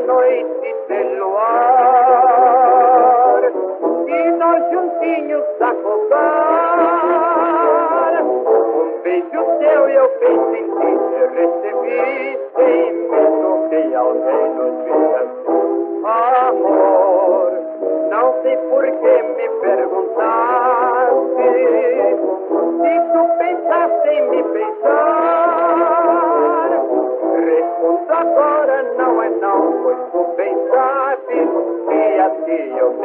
noite de luar e nós juntinhos a contar. Um beijo teu eu penso em ti, eu recebi sem medo que alguém nos vira. Amor, não sei por que me perguntaste se tu pensaste em me beijar. Respondo agora, não é não, pois tu bem sabes que a ti eu